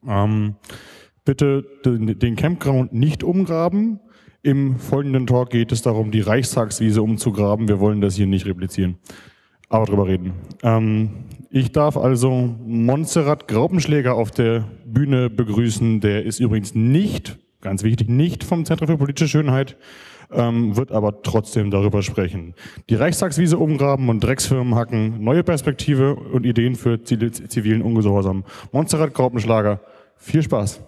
Bitte den Campground nicht umgraben. Im folgenden Talk geht es darum, die Reichstagswiese umzugraben. Wir wollen das hier nicht replizieren, aber drüber reden. Ich darf also Montserrat Graupenschläger auf der Bühne begrüßen. Der ist übrigens nicht, ganz wichtig, nicht vom Zentrum für politische Schönheit, wird aber trotzdem darüber sprechen. Die Reichstagswiese umgraben und Drecksfirmen hacken, neue Perspektive und Ideen für zivilen Ungehorsam. Montserrat Graupenschläger, viel Spaß.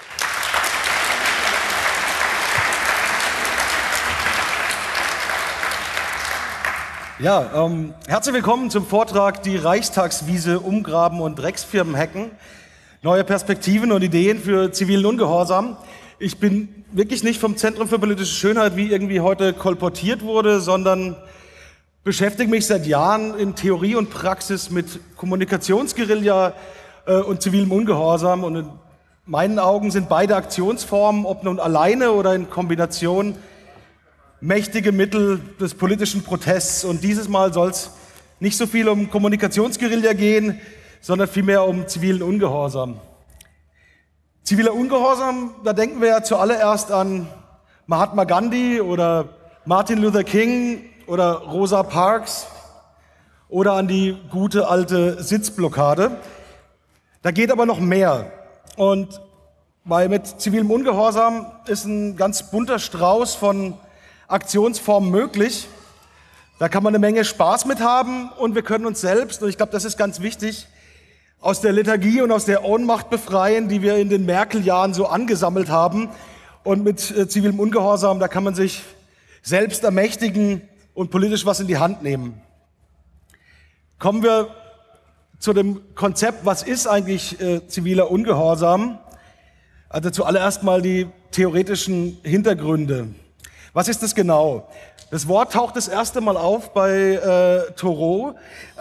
Ja, herzlich willkommen zum Vortrag Die Reichstagswiese umgraben und Drecksfirmen hacken. Neue Perspektiven und Ideen für zivilen Ungehorsam. Ich bin wirklich nicht vom Zentrum für politische Schönheit, wie irgendwie heute kolportiert wurde, sondern beschäftige mich seit Jahren in Theorie und Praxis mit Kommunikationsguerilla und zivilem Ungehorsam. Und in meinen Augen sind beide Aktionsformen, ob nun alleine oder in Kombination, mächtige Mittel des politischen Protests. Und dieses Mal soll es nicht so viel um Kommunikationsguerilla gehen, sondern vielmehr um zivilen Ungehorsam. Ziviler Ungehorsam, da denken wir ja zuallererst an Mahatma Gandhi oder Martin Luther King oder Rosa Parks oder an die gute alte Sitzblockade. Da geht aber noch mehr. Und weil mit zivilem Ungehorsam ist ein ganz bunter Strauß von Aktionsformen möglich. Da kann man eine Menge Spaß mit haben und wir können uns selbst, und ich glaube, das ist ganz wichtig, aus der Lethargie und aus der Ohnmacht befreien, die wir in den Merkel-Jahren so angesammelt haben. Und mit zivilem Ungehorsam, da kann man sich selbst ermächtigen und politisch was in die Hand nehmen. Kommen wir zu dem Konzept, was ist eigentlich ziviler Ungehorsam? Also zuallererst mal die theoretischen Hintergründe. Was ist das genau? Das Wort taucht das erste Mal auf bei Thoreau.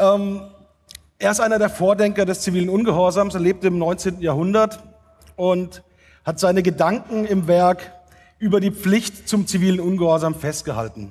Er ist einer der Vordenker des zivilen Ungehorsams. Er lebte im 19. Jahrhundert und hat seine Gedanken im Werk über die Pflicht zum zivilen Ungehorsam festgehalten.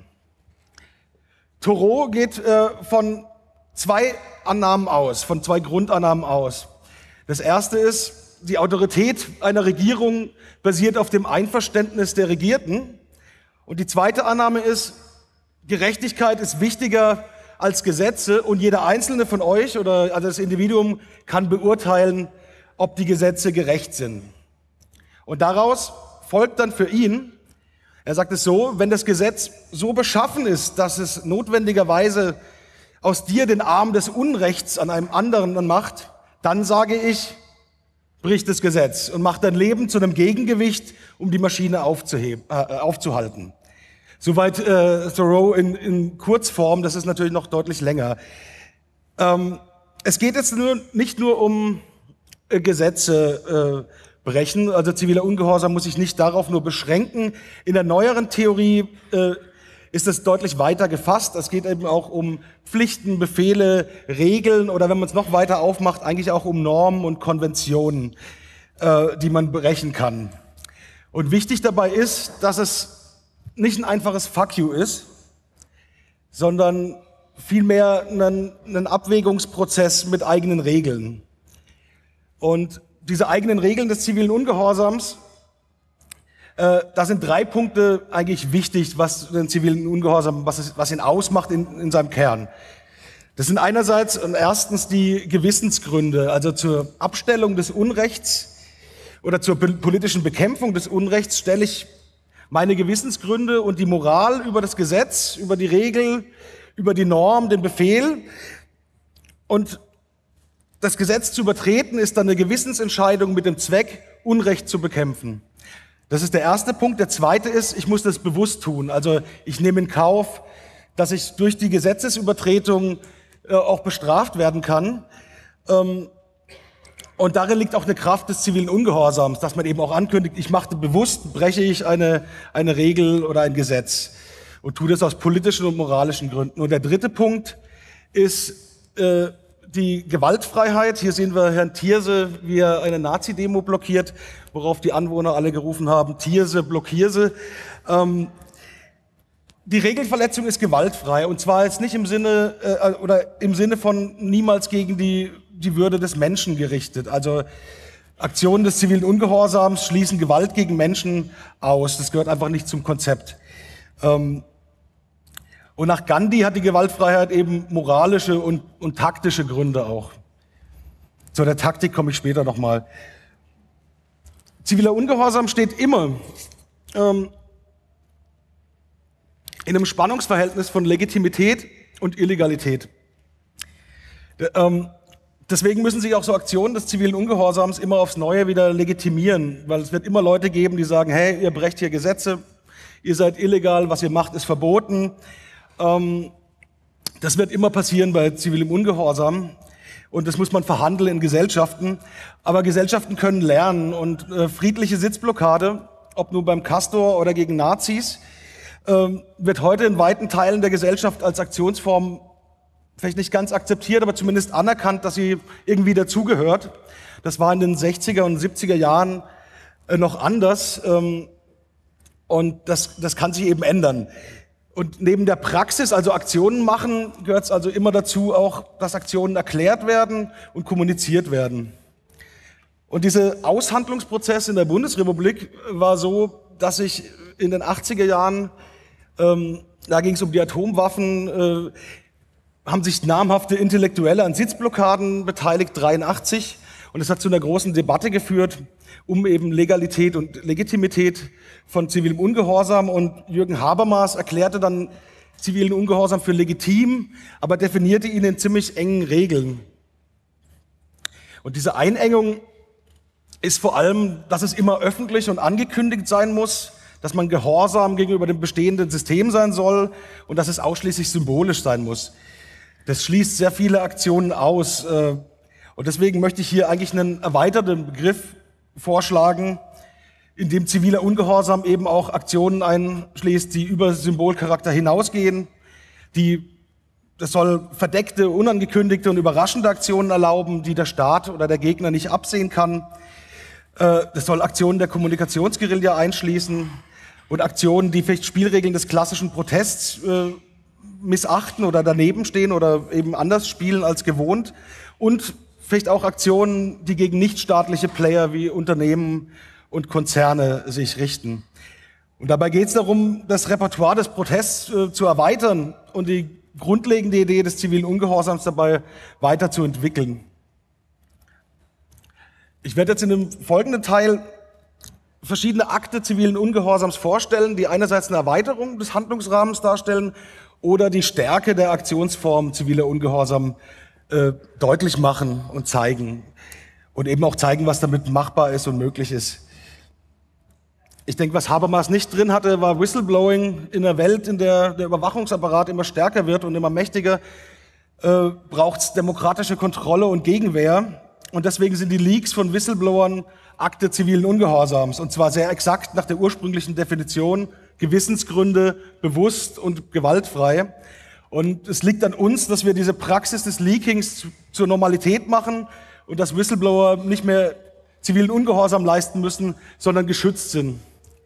Thoreau geht von zwei Annahmen aus, von zwei Grundannahmen aus. Das erste ist, die Autorität einer Regierung basiert auf dem Einverständnis der Regierten. Und die zweite Annahme ist, Gerechtigkeit ist wichtiger als Gesetze und jeder einzelne von euch oder also das Individuum kann beurteilen, ob die Gesetze gerecht sind. Und daraus folgt dann für ihn, er sagt es so, wenn das Gesetz so beschaffen ist, dass es notwendigerweise aus dir den Arm des Unrechts an einem anderen macht, dann sage ich, bricht das Gesetz und macht dein Leben zu einem Gegengewicht, um die Maschine aufzuhalten. Soweit Thoreau in Kurzform, das ist natürlich noch deutlich länger. Es geht jetzt nicht nur um Gesetze brechen, also ziviler Ungehorsam muss sich nicht darauf nur beschränken. In der neueren Theorie ist es deutlich weiter gefasst. Es geht eben auch um Pflichten, Befehle, Regeln oder wenn man es noch weiter aufmacht, eigentlich auch um Normen und Konventionen, die man brechen kann. Und wichtig dabei ist, dass es nicht ein einfaches Fuck you ist, sondern vielmehr ein Abwägungsprozess mit eigenen Regeln. Und diese eigenen Regeln des zivilen Ungehorsams, da sind 3 Punkte eigentlich wichtig, was den zivilen Ungehorsam, was ihn ausmacht in seinem Kern. Das sind einerseits und erstens die Gewissensgründe, also zur Abstellung des Unrechts oder zur politischen Bekämpfung des Unrechts stelle ich meine Gewissensgründe und die Moral über das Gesetz, über die Regel, über die Norm, den Befehl. Und das Gesetz zu übertreten ist dann eine Gewissensentscheidung mit dem Zweck, Unrecht zu bekämpfen. Das ist der erste Punkt. Der zweite ist, ich muss das bewusst tun. Also ich nehme in Kauf, dass ich durch die Gesetzesübertretung auch bestraft werden kann. Und darin liegt auch eine Kraft des zivilen Ungehorsams, dass man eben auch ankündigt, ich mache bewusst, breche ich eine Regel oder ein Gesetz und tue das aus politischen und moralischen Gründen. Und der dritte Punkt ist die Gewaltfreiheit. Hier sehen wir Herrn Thierse, wie er eine Nazi-Demo blockiert, worauf die Anwohner alle gerufen haben, Thierse, blockierse. Die Regelverletzung ist gewaltfrei und zwar jetzt nicht im Sinne von niemals gegen die Würde des Menschen gerichtet. Also Aktionen des zivilen Ungehorsams schließen Gewalt gegen Menschen aus. Das gehört einfach nicht zum Konzept. Und nach Gandhi hat die Gewaltfreiheit eben moralische und taktische Gründe auch. Zu der Taktik komme ich später nochmal. Ziviler Ungehorsam steht immer in einem Spannungsverhältnis von Legitimität und Illegalität. Deswegen müssen sich auch so Aktionen des zivilen Ungehorsams immer aufs Neue wieder legitimieren, weil es wird immer Leute geben, die sagen, hey, ihr brecht hier Gesetze, ihr seid illegal, was ihr macht, ist verboten. Das wird immer passieren bei zivilem Ungehorsam und das muss man verhandeln in Gesellschaften. Aber Gesellschaften können lernen und friedliche Sitzblockade, ob nur beim Castor oder gegen Nazis, wird heute in weiten Teilen der Gesellschaft als Aktionsform vielleicht nicht ganz akzeptiert, aber zumindest anerkannt, dass sie irgendwie dazugehört. Das war in den 60er und 70er Jahren noch anders und das kann sich eben ändern. Und neben der Praxis, also Aktionen machen, gehört es also immer dazu auch, dass Aktionen erklärt werden und kommuniziert werden. Und dieser Aushandlungsprozess in der Bundesrepublik war so, dass sich in den 80er Jahren, da ging es um die Atomwaffen, haben sich namhafte Intellektuelle an Sitzblockaden beteiligt, 83. Und es hat zu einer großen Debatte geführt, um eben Legalität und Legitimität von zivilem Ungehorsam. Und Jürgen Habermas erklärte dann zivilen Ungehorsam für legitim, aber definierte ihn in ziemlich engen Regeln. Und diese Einengung ist vor allem, dass es immer öffentlich und angekündigt sein muss, dass man gehorsam gegenüber dem bestehenden System sein soll und dass es ausschließlich symbolisch sein muss. Das schließt sehr viele Aktionen aus. Und deswegen möchte ich hier eigentlich einen erweiterten Begriff vorschlagen, in dem ziviler Ungehorsam eben auch Aktionen einschließt, die über Symbolcharakter hinausgehen. Das soll verdeckte, unangekündigte und überraschende Aktionen erlauben, die der Staat oder der Gegner nicht absehen kann. Das soll Aktionen der Kommunikationsguerilla einschließen und Aktionen, die vielleicht Spielregeln des klassischen Protests missachten oder daneben stehen oder eben anders spielen als gewohnt und vielleicht auch Aktionen, die gegen nichtstaatliche Player wie Unternehmen und Konzerne sich richten. Und dabei geht es darum, das Repertoire des Protests zu erweitern und die grundlegende Idee des zivilen Ungehorsams dabei weiterzuentwickeln. Ich werde jetzt in dem folgenden Teil verschiedene Akte zivilen Ungehorsams vorstellen, die einerseits eine Erweiterung des Handlungsrahmens darstellen oder die Stärke der Aktionsform ziviler Ungehorsam deutlich machen und zeigen. Und eben auch zeigen, was damit machbar ist und möglich ist. Ich denke, was Habermas nicht drin hatte, war Whistleblowing. In einer Welt, in der der Überwachungsapparat immer stärker wird und immer mächtiger, braucht es demokratische Kontrolle und Gegenwehr. Und deswegen sind die Leaks von Whistleblowern Akte zivilen Ungehorsams. Und zwar sehr exakt nach der ursprünglichen Definition, Gewissensgründe, bewusst und gewaltfrei. Und es liegt an uns, dass wir diese Praxis des Leakings zur Normalität machen und dass Whistleblower nicht mehr zivilen Ungehorsam leisten müssen, sondern geschützt sind.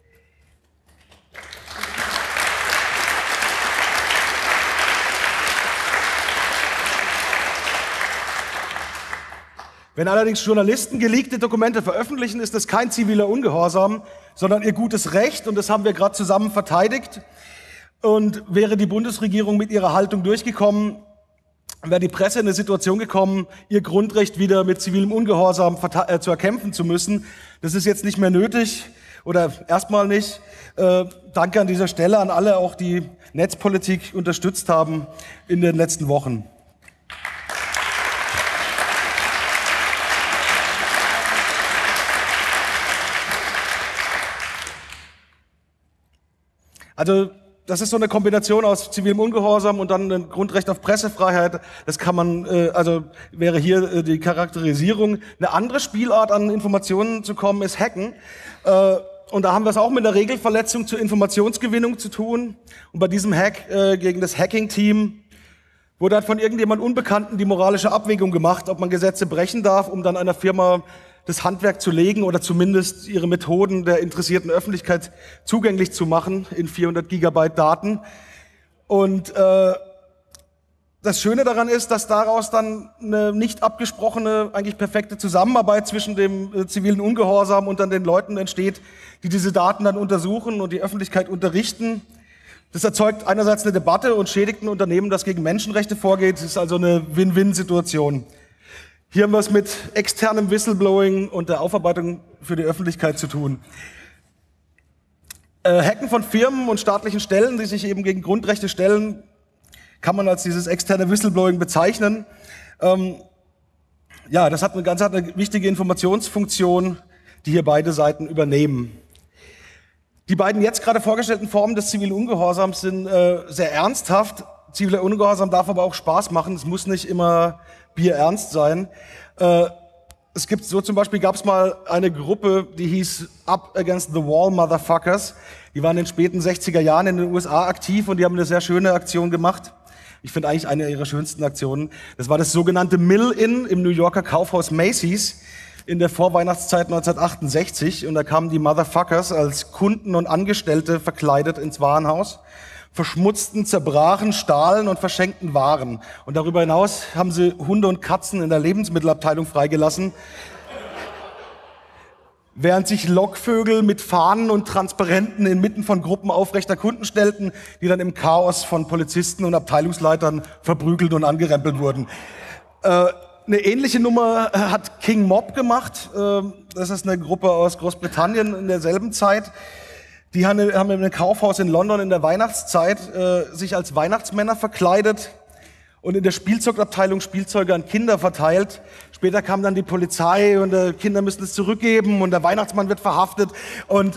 Wenn allerdings Journalisten geleakte Dokumente veröffentlichen, ist das kein ziviler Ungehorsam, sondern ihr gutes Recht und das haben wir gerade zusammen verteidigt. Und wäre die Bundesregierung mit ihrer Haltung durchgekommen, wäre die Presse in eine Situation gekommen, ihr Grundrecht wieder mit zivilem Ungehorsam zu erkämpfen zu müssen. Das ist jetzt nicht mehr nötig oder erstmal nicht. Danke an dieser Stelle an alle, auch die Netzpolitik unterstützt haben in den letzten Wochen. Also das ist so eine Kombination aus zivilem Ungehorsam und dann ein Grundrecht auf Pressefreiheit. Das kann man, also wäre hier die Charakterisierung. Eine andere Spielart, an Informationen zu kommen, ist Hacken. Und da haben wir es auch mit einer Regelverletzung zur Informationsgewinnung zu tun. Und bei diesem Hack gegen das Hacking-Team wurde halt von irgendjemand Unbekannten die moralische Abwägung gemacht, ob man Gesetze brechen darf, um dann einer Firma das Handwerk zu legen oder zumindest ihre Methoden der interessierten Öffentlichkeit zugänglich zu machen in 400 Gigabyte Daten. Und Das Schöne daran ist, dass daraus dann eine nicht abgesprochene, eigentlich perfekte Zusammenarbeit zwischen dem zivilen Ungehorsam und dann den Leuten entsteht, die diese Daten dann untersuchen und die Öffentlichkeit unterrichten. Das erzeugt einerseits eine Debatte und schädigt ein Unternehmen, das gegen Menschenrechte vorgeht. Das ist also eine Win-Win-Situation. Hier haben wir es mit externem Whistleblowing und der Aufarbeitung für die Öffentlichkeit zu tun. Hacken von Firmen und staatlichen Stellen, die sich eben gegen Grundrechte stellen, kann man als dieses externe Whistleblowing bezeichnen. Ja, das hat eine wichtige Informationsfunktion, die hier beide Seiten übernehmen. Die beiden jetzt gerade vorgestellten Formen des zivilen Ungehorsams sind sehr ernsthaft. Ziviler Ungehorsam darf aber auch Spaß machen. Es muss nicht immer bierernst sein. Es gibt so zum Beispiel gab es mal eine Gruppe, die hieß Up Against the Wall Motherfuckers. Die waren in den späten 60er Jahren in den USA aktiv und die haben eine sehr schöne Aktion gemacht. Ich finde eigentlich eine ihrer schönsten Aktionen. Das war das sogenannte Mill-In im New Yorker Kaufhaus Macy's in der Vorweihnachtszeit 1968. Und da kamen die Motherfuckers als Kunden und Angestellte verkleidet ins Warenhaus, verschmutzten, zerbrachen, stahlen und verschenkten Waren. Und darüber hinaus haben sie Hunde und Katzen in der Lebensmittelabteilung freigelassen, während sich Lockvögel mit Fahnen und Transparenten inmitten von Gruppen aufrechter Kunden stellten, die dann im Chaos von Polizisten und Abteilungsleitern verprügelt und angerempelt wurden. Eine ähnliche Nummer hat King Mob gemacht. Das ist eine Gruppe aus Großbritannien in derselben Zeit. Die haben in einem Kaufhaus in London in der Weihnachtszeit sich als Weihnachtsmänner verkleidet und in der Spielzeugabteilung Spielzeuge an Kinder verteilt. Später kam dann die Polizei und Kinder müssen es zurückgeben und der Weihnachtsmann wird verhaftet. Und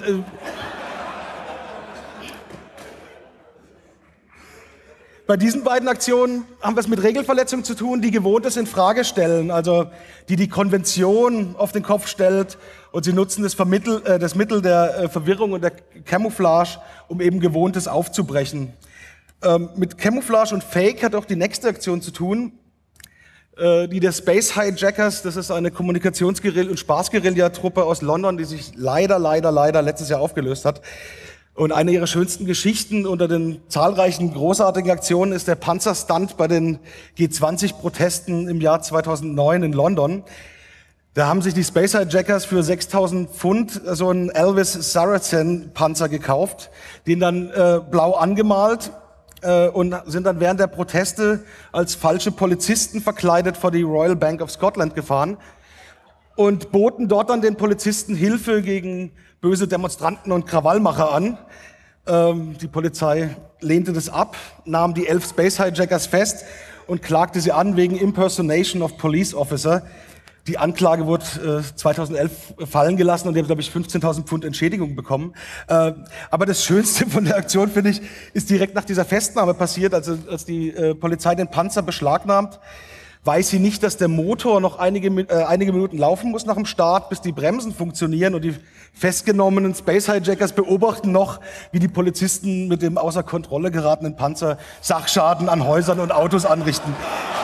bei diesen beiden Aktionen haben wir es mit Regelverletzungen zu tun, die Gewohntes in Frage stellen, also die Konvention auf den Kopf stellt, und sie nutzen das Mittel der Verwirrung und der Camouflage, um eben Gewohntes aufzubrechen. Mit Camouflage und Fake hat auch die nächste Aktion zu tun, die der Space Hijackers. Das ist eine Kommunikationsguerilla- und Spaßguerilla-Truppe aus London, die sich leider letztes Jahr aufgelöst hat. Und eine ihrer schönsten Geschichten unter den zahlreichen großartigen Aktionen ist der Panzerstunt bei den G20-Protesten im Jahr 2009 in London. Da haben sich die Space Hijackers für 6.000 Pfund so einen Elvis Saracen-Panzer gekauft, den dann blau angemalt und sind dann während der Proteste als falsche Polizisten verkleidet vor die Royal Bank of Scotland gefahren und boten dort dann den Polizisten Hilfe gegen böse Demonstranten und Krawallmacher an. Die Polizei lehnte das ab, nahm die 11 Space Hijackers fest und klagte sie an wegen Impersonation of Police Officer. Die Anklage wurde 2011 fallen gelassen und die haben, glaube ich, 15.000 Pfund Entschädigung bekommen. Aber das Schönste von der Aktion, finde ich, ist direkt nach dieser Festnahme passiert, als die Polizei den Panzer beschlagnahmt. Weiß sie nicht, dass der Motor noch einige Minuten laufen muss nach dem Start, bis die Bremsen funktionieren, und die festgenommenen Space Hijackers beobachten noch, wie die Polizisten mit dem außer Kontrolle geratenen Panzer Sachschaden an Häusern und Autos anrichten.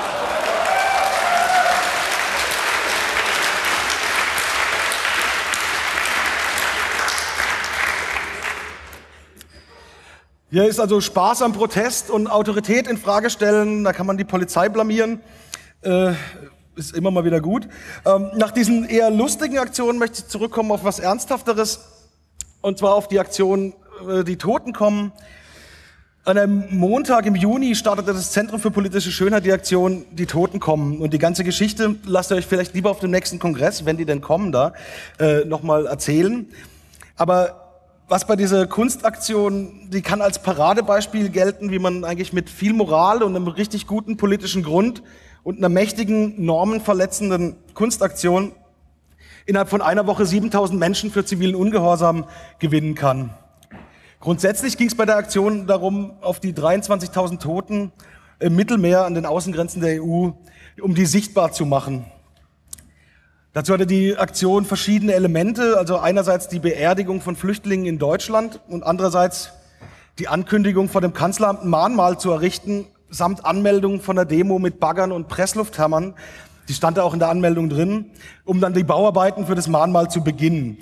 Hier ist also Spaß am Protest und Autorität in Frage stellen. Da kann man die Polizei blamieren. Ist immer mal wieder gut. Nach diesen eher lustigen Aktionen möchte ich zurückkommen auf was Ernsthafteres. Und zwar auf die Aktion Die Toten kommen. An einem Montag im Juni startete das Zentrum für politische Schönheit die Aktion Die Toten kommen. Und die ganze Geschichte lasst ihr euch vielleicht lieber auf dem nächsten Kongress, wenn die denn kommen, da nochmal erzählen. Aber was bei dieser Kunstaktion, die kann als Paradebeispiel gelten, wie man eigentlich mit viel Moral und einem richtig guten politischen Grund und einer mächtigen, normenverletzenden Kunstaktion innerhalb von einer Woche 7.000 Menschen für zivilen Ungehorsam gewinnen kann. Grundsätzlich ging es bei der Aktion darum, auf die 23.000 Toten im Mittelmeer an den Außengrenzen der EU, um die sichtbar zu machen. Dazu hatte die Aktion verschiedene Elemente, also einerseits die Beerdigung von Flüchtlingen in Deutschland und andererseits die Ankündigung, vor dem Kanzleramt ein Mahnmal zu errichten, samt Anmeldung von der Demo mit Baggern und Presslufthammern, die stand da auch in der Anmeldung drin, um dann die Bauarbeiten für das Mahnmal zu beginnen.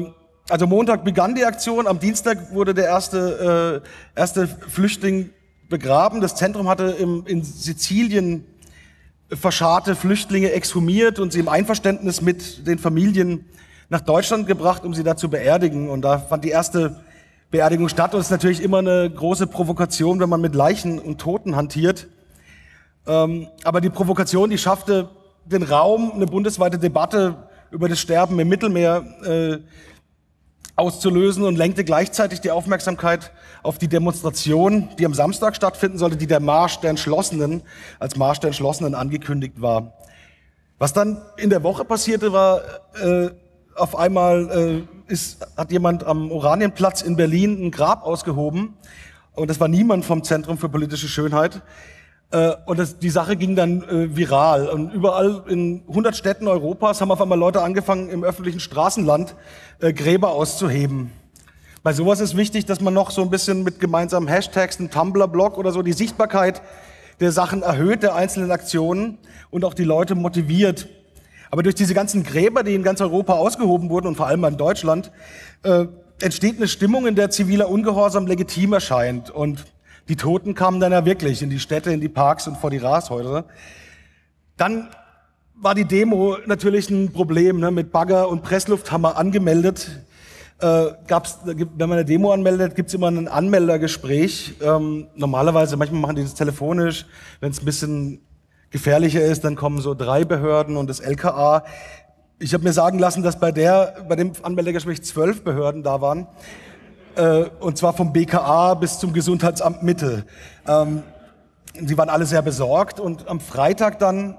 Also Montag begann die Aktion, am Dienstag wurde der erste Flüchtling begraben. Das Zentrum hatte in Sizilien verscharrte Flüchtlinge exhumiert und sie im Einverständnis mit den Familien nach Deutschland gebracht, um sie da zu beerdigen. Und da fand die erste Beerdigung statt. Und es ist natürlich immer eine große Provokation, wenn man mit Leichen und Toten hantiert. Aber die Provokation, die schaffte den Raum, eine bundesweite Debatte über das Sterben im Mittelmeer auszulösen und lenkte gleichzeitig die Aufmerksamkeit auf die Demonstration, die am Samstag stattfinden sollte, die der Marsch der Entschlossenen, als Marsch der Entschlossenen angekündigt war. Was dann in der Woche passierte, war, auf einmal hat jemand am Oranienplatz in Berlin ein Grab ausgehoben und das war niemand vom Zentrum für politische Schönheit. Und die Sache ging dann viral. Und überall in 100 Städten Europas haben auf einmal Leute angefangen, im öffentlichen Straßenland Gräber auszuheben. Bei sowas ist wichtig, dass man noch so ein bisschen mit gemeinsamen Hashtags, einem Tumblr-Blog oder so, die Sichtbarkeit der Sachen erhöht, der einzelnen Aktionen und auch die Leute motiviert. Aber durch diese ganzen Gräber, die in ganz Europa ausgehoben wurden und vor allem in Deutschland, entsteht eine Stimmung, in der ziviler Ungehorsam legitim erscheint. Und die Toten kamen dann ja wirklich in die Städte, in die Parks und vor die Rathäuser. Dann war die Demo natürlich ein Problem, ne, mit Bagger und Presslufthammer angemeldet. Wenn man eine Demo anmeldet, gibt's immer ein Anmeldergespräch. Normalerweise, manchmal machen die das telefonisch. Wenn es ein bisschen gefährlicher ist, dann kommen so 3 Behörden und das LKA. Ich habe mir sagen lassen, dass bei dem Anmeldergespräch 12 Behörden da waren. Und zwar vom BKA bis zum Gesundheitsamt Mitte. Die waren alle sehr besorgt und am Freitag dann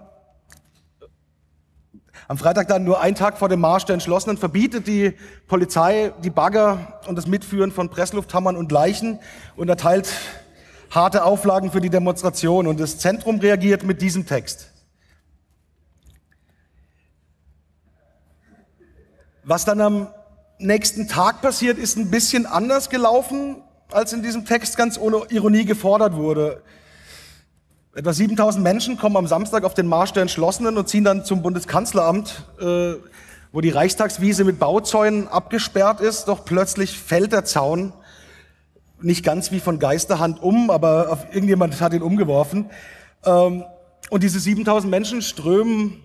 nur einen Tag vor dem Marsch der Entschlossenen verbietet die Polizei die Bagger und das Mitführen von Presslufthammern und Leichen und erteilt harte Auflagen für die Demonstration. Und das Zentrum reagiert mit diesem Text. Was dann am nächsten Tag passiert, ist ein bisschen anders gelaufen, als in diesem Text ganz ohne Ironie gefordert wurde. Etwa 7.000 Menschen kommen am Samstag auf den Marsch der Entschlossenen und ziehen dann zum Bundeskanzleramt, wo die Reichstagswiese mit Bauzäunen abgesperrt ist. Doch plötzlich fällt der Zaun, nicht ganz wie von Geisterhand aber irgendjemand hat ihn umgeworfen. Und diese 7.000 Menschen strömen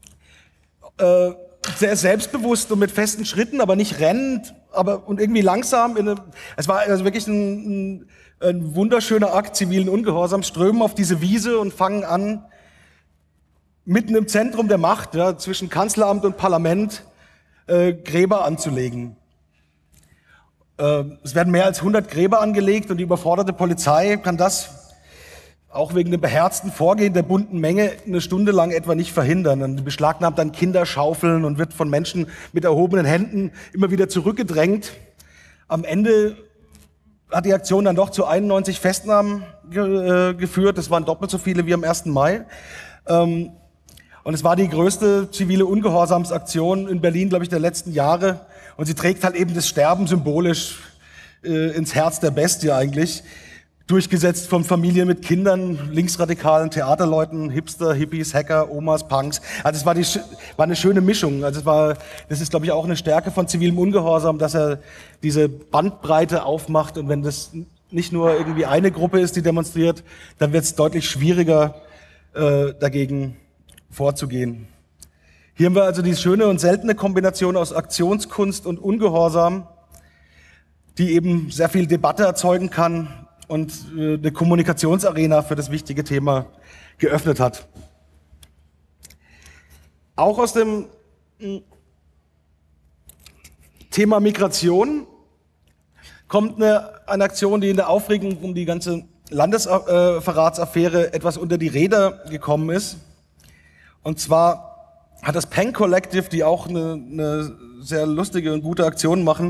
sehr selbstbewusst und mit festen Schritten, aber nicht rennend, und irgendwie langsam. Es war also wirklich ein wunderschöner Akt zivilen Ungehorsams, strömen auf diese Wiese und fangen an, mitten im Zentrum der Macht, ja, zwischen Kanzleramt und Parlament, Gräber anzulegen. Es werden mehr als 100 Gräber angelegt und die überforderte Polizei kann das auch wegen dem beherzten Vorgehen der bunten Menge eine Stunde lang etwa nicht verhindern. Und die beschlagnahmt dann Kinderschaufeln und wird von Menschen mit erhobenen Händen immer wieder zurückgedrängt. Am Ende hat die Aktion dann doch zu 91 Festnahmen geführt. Das waren doppelt so viele wie am 1. Mai. Und es war die größte zivile Ungehorsamsaktion in Berlin, glaube ich, der letzten Jahre. Und sie trägt halt eben das Sterben symbolisch ins Herz der Bestie eigentlich. Durchgesetzt von Familien mit Kindern, linksradikalen Theaterleuten, Hipster, Hippies, Hacker, Omas, Punks. Also es war eine schöne Mischung. Also das ist, glaube ich, auch eine Stärke von zivilem Ungehorsam, dass er diese Bandbreite aufmacht. Und wenn das nicht nur irgendwie eine Gruppe ist, die demonstriert, dann wird es deutlich schwieriger, dagegen vorzugehen. Hier haben wir also die schöne und seltene Kombination aus Aktionskunst und Ungehorsam, die eben sehr viel Debatte erzeugen kann und eine Kommunikationsarena für das wichtige Thema geöffnet hat. Auch aus dem Thema Migration kommt eine Aktion, die in der Aufregung um die ganze Landesverratsaffäre etwas unter die Räder gekommen ist. Und zwar hat das Pen Collective, die auch eine sehr lustige und gute Aktion machen,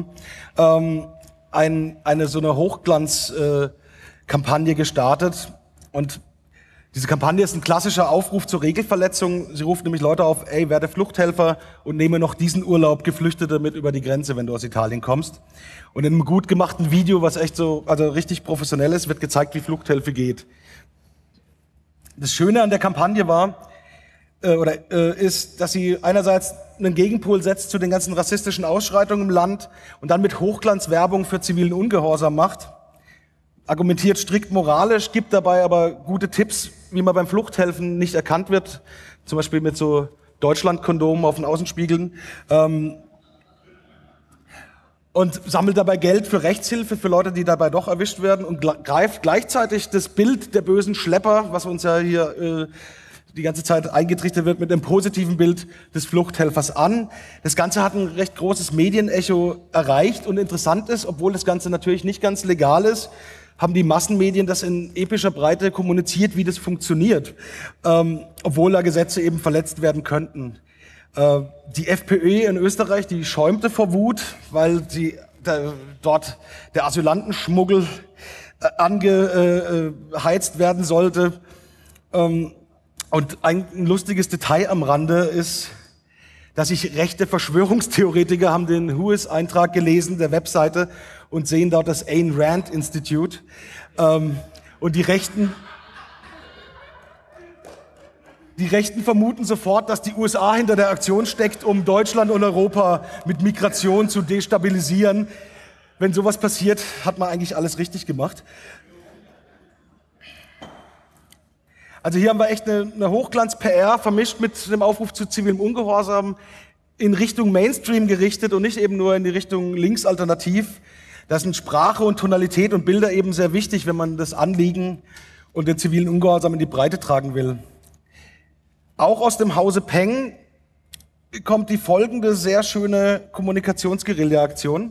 eine so eine Hochglanzkampagne gestartet. Und diese Kampagne ist ein klassischer Aufruf zur Regelverletzung. Sie ruft nämlich Leute auf, ey, werde Fluchthelfer und nehme noch diesen Urlaub Geflüchtete mit über die Grenze, wenn du aus Italien kommst. Und in einem gut gemachten Video, was echt also richtig professionell ist, wird gezeigt, wie Fluchthilfe geht. Das Schöne an der Kampagne ist, dass sie einerseits einen Gegenpol setzt zu den ganzen rassistischen Ausschreitungen im Land und dann mit Hochglanzwerbung für zivilen Ungehorsam macht. argumentiert strikt moralisch, gibt dabei aber gute Tipps, wie man beim Fluchthelfen nicht erkannt wird, zum Beispiel mit so Deutschland-Kondomen auf den Außenspiegeln. Und sammelt dabei Geld für Rechtshilfe für Leute, die dabei doch erwischt werden und greift gleichzeitig das Bild der bösen Schlepper, was uns ja hier die ganze Zeit eingetrichtert wird, mit einem positiven Bild des Fluchthelfers an. Das Ganze hat ein recht großes Medienecho erreicht und interessant ist, obwohl das Ganze natürlich nicht ganz legal ist, haben die Massenmedien das in epischer Breite kommuniziert, wie das funktioniert, obwohl da Gesetze eben verletzt werden könnten. Die FPÖ in Österreich, die schäumte vor Wut, weil dort der Asylantenschmuggel angeheizt werden sollte. Und ein lustiges Detail am Rande ist, dass sich rechte Verschwörungstheoretiker haben den Whois-Eintrag gelesen, der Webseite, und sehen dort das Ayn Rand Institute. Und die Rechten vermuten sofort, dass die USA hinter der Aktion steckt, um Deutschland und Europa mit Migration zu destabilisieren. Wenn sowas passiert, hat man eigentlich alles richtig gemacht. Also hier haben wir echt eine Hochglanz-PR vermischt mit dem Aufruf zu zivilem Ungehorsam in Richtung Mainstream gerichtet und nicht eben nur in die Richtung linksalternativ. Da sind Sprache und Tonalität und Bilder eben sehr wichtig, wenn man das Anliegen und den zivilen Ungehorsam in die Breite tragen will. Auch aus dem Hause Peng kommt die folgende sehr schöne Kommunikationsguerilla-Aktion.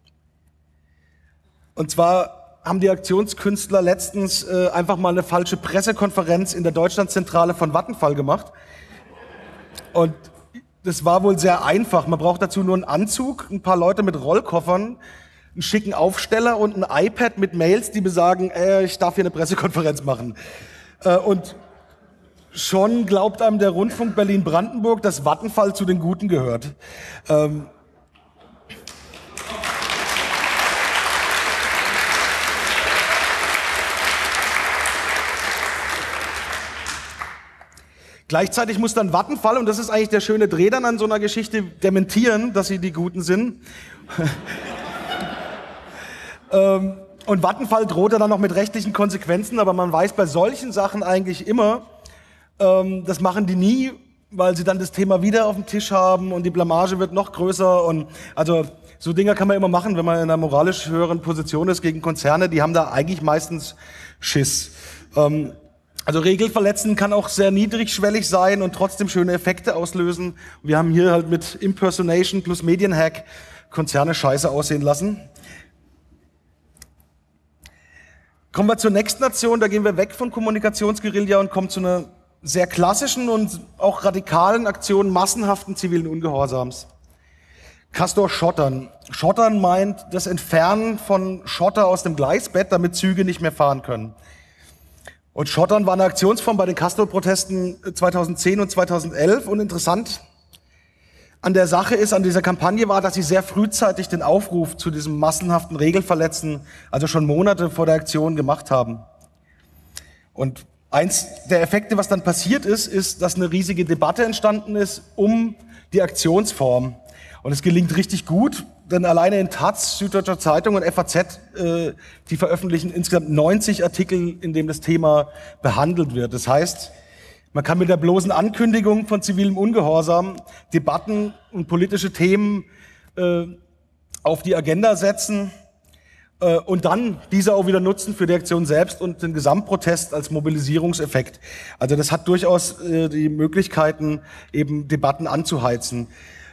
Und zwar haben die Aktionskünstler letztens einfach mal eine falsche Pressekonferenz in der Deutschlandzentrale von Vattenfall gemacht. Und das war wohl sehr einfach. Man braucht dazu nur einen Anzug, ein paar Leute mit Rollkoffern, einen schicken Aufsteller und ein iPad mit Mails, die besagen, ich darf hier eine Pressekonferenz machen. Und schon glaubt einem der Rundfunk Berlin-Brandenburg, dass Vattenfall zu den Guten gehört. Gleichzeitig muss dann Vattenfall, und das ist eigentlich der schöne Dreh dann an so einer Geschichte, dementieren, dass sie die Guten sind. Und Vattenfall droht dann noch mit rechtlichen Konsequenzen, aber man weiß bei solchen Sachen eigentlich immer, das machen die nie, weil sie dann das Thema wieder auf dem Tisch haben und die Blamage wird noch größer. Und also so Dinger kann man immer machen, wenn man in einer moralisch höheren Position ist gegen Konzerne. Die haben da eigentlich meistens Schiss. Also Regelverletzen kann auch sehr niedrigschwellig sein und trotzdem schöne Effekte auslösen. Wir haben hier halt mit Impersonation plus Medienhack Konzerne scheiße aussehen lassen. Kommen wir zur nächsten Nation, da gehen wir weg von Kommunikationsguerilla und kommen zu einer sehr klassischen und auch radikalen Aktion massenhaften zivilen Ungehorsams. Castor Schottern. Schottern meint das Entfernen von Schotter aus dem Gleisbett, damit Züge nicht mehr fahren können. Und Schottern war eine Aktionsform bei den Castor-Protesten 2010 und 2011. Und interessant an der Sache ist, an dieser Kampagne war, dass sie sehr frühzeitig den Aufruf zu diesem massenhaften Regelverletzen, also schon Monate vor der Aktion gemacht haben. Und eins der Effekte, was dann passiert ist, dass eine riesige Debatte entstanden ist um die Aktionsform. Und es gelingt richtig gut, denn alleine in Taz, Süddeutscher Zeitung und FAZ, die veröffentlichen insgesamt 90 Artikel, in dem das Thema behandelt wird. Das heißt, man kann mit der bloßen Ankündigung von zivilem Ungehorsam Debatten und politische Themen auf die Agenda setzen und dann diese auch wieder nutzen für die Aktion selbst und den Gesamtprotest als Mobilisierungseffekt. Also das hat durchaus die Möglichkeiten, eben Debatten anzuheizen.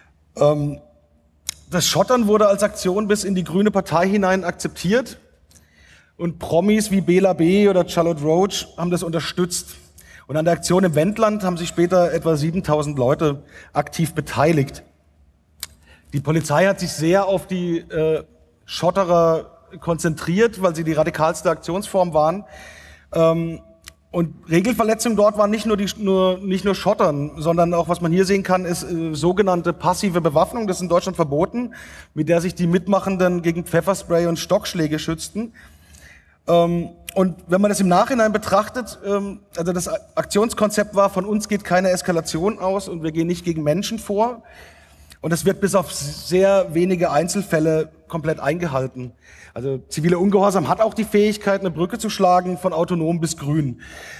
Das Schottern wurde als Aktion bis in die Grüne Partei hinein akzeptiert und Promis wie Bela B. oder Charlotte Roach haben das unterstützt. Und an der Aktion im Wendland haben sich später etwa 7000 Leute aktiv beteiligt. Die Polizei hat sich sehr auf die Schotterer konzentriert, weil sie die radikalste Aktionsform waren. Und Regelverletzungen dort waren nicht nur Schottern, sondern auch, was man hier sehen kann, ist sogenannte passive Bewaffnung. Das ist in Deutschland verboten, mit der sich die Mitmachenden gegen Pfefferspray und Stockschläge schützten. Und wenn man das im Nachhinein betrachtet, also das Aktionskonzept war, von uns geht keine Eskalation aus und wir gehen nicht gegen Menschen vor. Und es wird bis auf sehr wenige Einzelfälle komplett eingehalten. Also ziviler Ungehorsam hat auch die Fähigkeit, eine Brücke zu schlagen von autonom bis grün.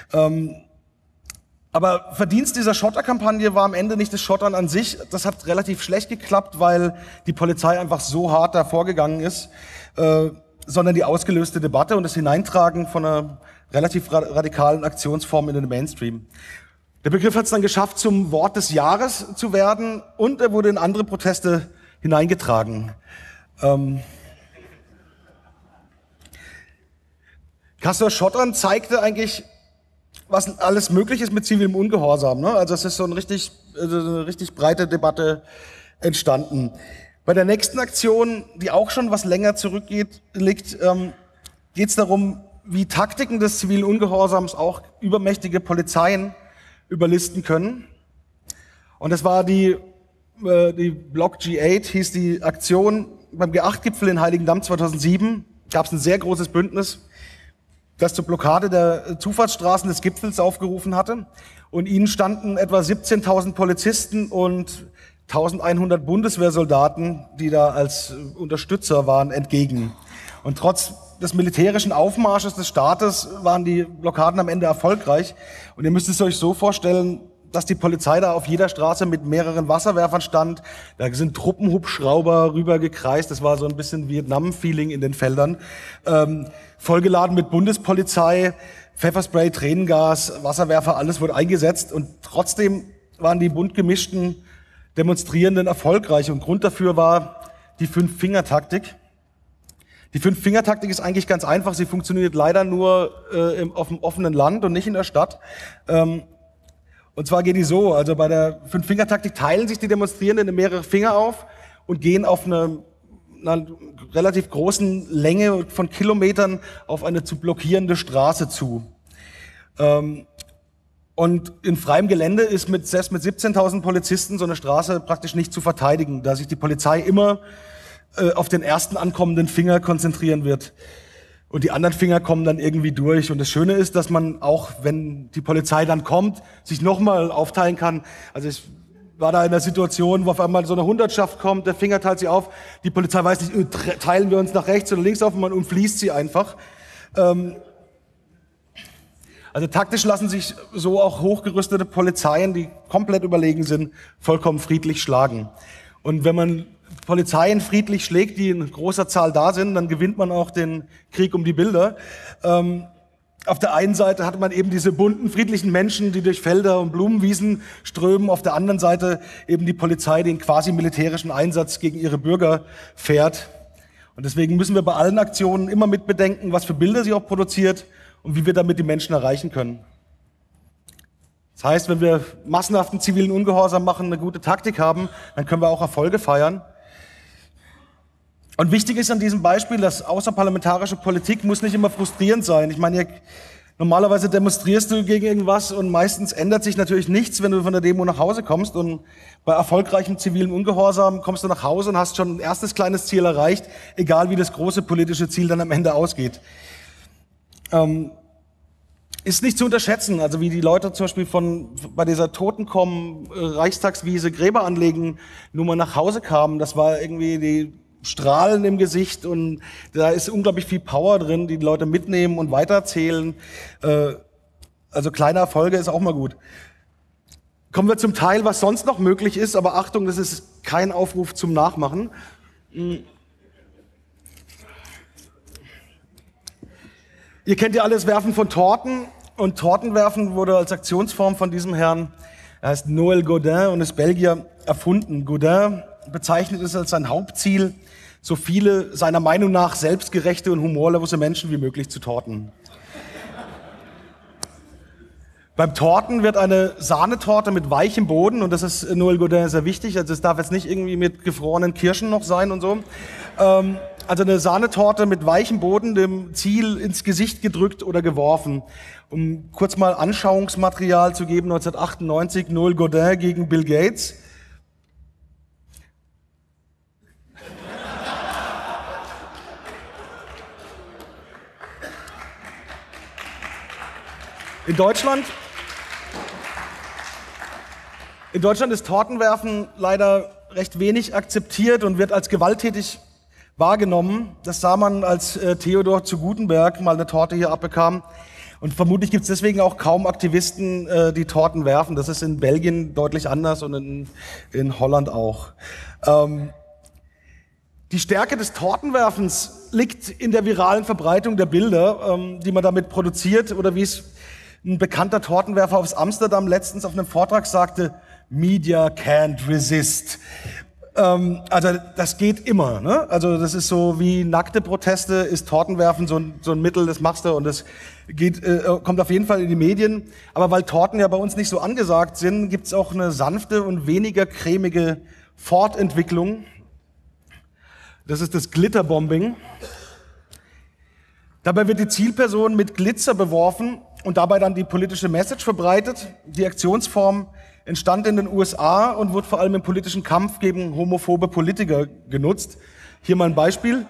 Aber Verdienst dieser Schotterkampagne war am Ende nicht das Schottern an sich. Das hat relativ schlecht geklappt, weil die Polizei einfach so hart da vorgegangen ist, sondern die ausgelöste Debatte und das Hineintragen von einer relativ radikalen Aktionsform in den Mainstream. Der Begriff hat es dann geschafft, zum Wort des Jahres zu werden und er wurde in andere Proteste hineingetragen. Kastor Schottern zeigte eigentlich, was alles möglich ist mit zivilem Ungehorsam. Ne? Also es ist so eine richtig breite Debatte entstanden. Bei der nächsten Aktion, die auch schon was länger zurückliegt, geht es darum, wie Taktiken des zivilen Ungehorsams auch übermächtige Polizeien überlisten können. Und das war die Block G8, hieß die Aktion. Beim G8-Gipfel in Heiligendamm 2007 gab es ein sehr großes Bündnis, das zur Blockade der Zufahrtsstraßen des Gipfels aufgerufen hatte. Und ihnen standen etwa 17.000 Polizisten und 1.100 Bundeswehrsoldaten, die da als Unterstützer waren, entgegen. Und trotz des militärischen Aufmarsches des Staates waren die Blockaden am Ende erfolgreich. Und ihr müsst es euch so vorstellen, dass die Polizei da auf jeder Straße mit mehreren Wasserwerfern stand. Da sind Truppenhubschrauber rübergekreist. Das war so ein bisschen Vietnam-Feeling in den Feldern. Vollgeladen mit Bundespolizei, Pfefferspray, Tränengas, Wasserwerfer, alles wurde eingesetzt. Und trotzdem waren die bunt gemischten Demonstrierenden erfolgreich. Und Grund dafür war die Fünf-Finger-Taktik. Die Fünf-Finger-Taktik ist eigentlich ganz einfach. Sie funktioniert leider nur auf dem offenen Land und nicht in der Stadt. Und zwar geht die so, also bei der Fünf-Finger-Taktik teilen sich die Demonstrierenden in mehrere Finger auf und gehen auf einer relativ großen Länge von Kilometern auf eine zu blockierende Straße zu. Und in freiem Gelände ist selbst mit 17.000 Polizisten so eine Straße praktisch nicht zu verteidigen, da sich die Polizei immer auf den ersten ankommenden Finger konzentrieren wird. Und die anderen Finger kommen dann irgendwie durch. Und das Schöne ist, dass man auch, wenn die Polizei dann kommt, sich nochmal aufteilen kann. Also ich war da in einer Situation, wo auf einmal so eine Hundertschaft kommt, der Finger teilt sich auf, die Polizei weiß nicht, teilen wir uns nach rechts oder links auf und man umfließt sie einfach. Also taktisch lassen sich so auch hochgerüstete Polizeien, die komplett überlegen sind, vollkommen friedlich schlagen. Und wenn man Polizeien friedlich schlägt, die in großer Zahl da sind, dann gewinnt man auch den Krieg um die Bilder. Auf der einen Seite hat man eben diese bunten, friedlichen Menschen, die durch Felder und Blumenwiesen strömen. Auf der anderen Seite eben die Polizei, die in quasi militärischen Einsatz gegen ihre Bürger fährt. Und deswegen müssen wir bei allen Aktionen immer mitbedenken, was für Bilder sie auch produziert und wie wir damit die Menschen erreichen können. Das heißt, wenn wir massenhaften zivilen Ungehorsam machen, eine gute Taktik haben, dann können wir auch Erfolge feiern. Und wichtig ist an diesem Beispiel, dass außerparlamentarische Politik muss nicht immer frustrierend sein. Ich meine, normalerweise demonstrierst du gegen irgendwas und meistens ändert sich natürlich nichts, wenn du von der Demo nach Hause kommst. Und bei erfolgreichem zivilen Ungehorsam kommst du nach Hause und hast schon ein erstes kleines Ziel erreicht, egal wie das große politische Ziel dann am Ende ausgeht. Ist nicht zu unterschätzen, also wie die Leute zum Beispiel bei dieser Totenkommen, Reichstagswiese, Gräber anlegen, nur mal nach Hause kamen. Das war irgendwie die Strahlen im Gesicht und da ist unglaublich viel Power drin, die Leute mitnehmen und weiterzählen. Also kleine Erfolge ist auch mal gut. Kommen wir zum Teil, was sonst noch möglich ist, aber Achtung, das ist kein Aufruf zum Nachmachen. Ihr kennt ja alle das Werfen von Torten und Tortenwerfen wurde als Aktionsform von diesem Herrn, er heißt Noël Godin und ist Belgier, erfunden. Godin bezeichnet es als sein Hauptziel, so viele seiner Meinung nach selbstgerechte und humorlose Menschen wie möglich zu torten. Beim Torten wird eine Sahnetorte mit weichem Boden, und das ist Noël Godin sehr wichtig, also es darf jetzt nicht irgendwie mit gefrorenen Kirschen noch sein und so. Also eine Sahnetorte mit weichem Boden, dem Ziel ins Gesicht gedrückt oder geworfen. Um kurz mal Anschauungsmaterial zu geben, 1998 Noël Godin gegen Bill Gates. In Deutschland ist Tortenwerfen leider recht wenig akzeptiert und wird als gewalttätig wahrgenommen. Das sah man, als Theodor zu Gutenberg mal eine Torte hier abbekam. Und vermutlich gibt es deswegen auch kaum Aktivisten, die Torten werfen. Das ist in Belgien deutlich anders und in Holland auch. Die Stärke des Tortenwerfens liegt in der viralen Verbreitung der Bilder, die man damit produziert. Oder wie es ein bekannter Tortenwerfer aus Amsterdam letztens auf einem Vortrag sagte, Media can't resist. Also das geht immer. Ne? Also das ist so wie nackte Proteste, ist Tortenwerfen so ein Mittel, das machst du und das kommt auf jeden Fall in die Medien. Aber weil Torten ja bei uns nicht so angesagt sind, gibt es auch eine sanfte und weniger cremige Fortentwicklung. Das ist das Glitterbombing. Dabei wird die Zielperson mit Glitzer beworfen und dabei dann die politische Message verbreitet. Die Aktionsform entstand in den USA und wird vor allem im politischen Kampf gegen homophobe Politiker genutzt. Hier mal ein Beispiel.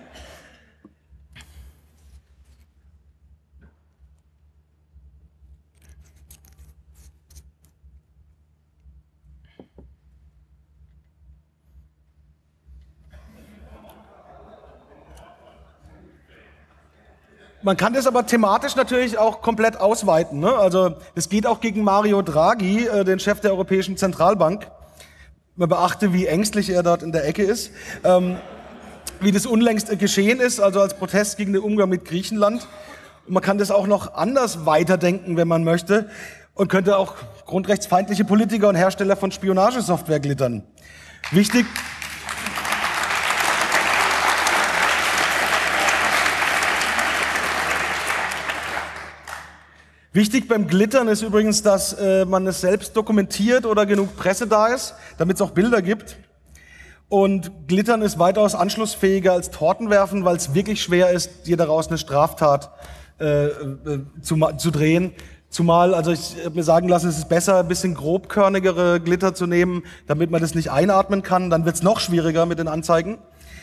Man kann das aber thematisch natürlich auch komplett ausweiten. Ne? Also es geht auch gegen Mario Draghi, den Chef der Europäischen Zentralbank. Man beachte, wie ängstlich er dort in der Ecke ist. Wie das unlängst geschehen ist, also als Protest gegen den Umgang mit Griechenland. Und man kann das auch noch anders weiterdenken, wenn man möchte. Und könnte auch grundrechtsfeindliche Politiker und Hersteller von Spionagesoftware glittern. Wichtig beim Glittern ist übrigens, dass man es selbst dokumentiert oder genug Presse da ist, damit es auch Bilder gibt. Und Glittern ist weitaus anschlussfähiger als Tortenwerfen, weil es wirklich schwer ist, dir daraus eine Straftat zu drehen. Zumal, also ich habe mir sagen lassen, es ist besser, ein bisschen grobkörnigere Glitter zu nehmen, damit man das nicht einatmen kann. Dann wird es noch schwieriger mit den Anzeigen.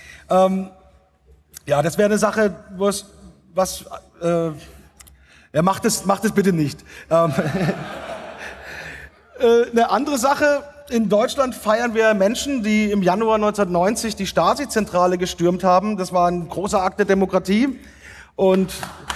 Ja, das wäre eine Sache, wo es was... Ja, macht es bitte nicht. Eine andere Sache, in Deutschland feiern wir Menschen, die im Januar 1990 die Stasi-Zentrale gestürmt haben. Das war ein großer Akt der Demokratie. Und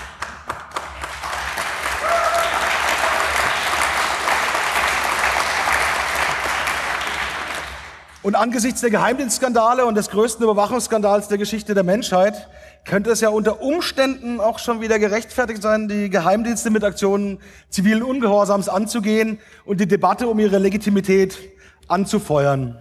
angesichts der Geheimdienstskandale und des größten Überwachungsskandals der Geschichte der Menschheit könnte es ja unter Umständen auch schon wieder gerechtfertigt sein, die Geheimdienste mit Aktionen zivilen Ungehorsams anzugehen und die Debatte um ihre Legitimität anzufeuern.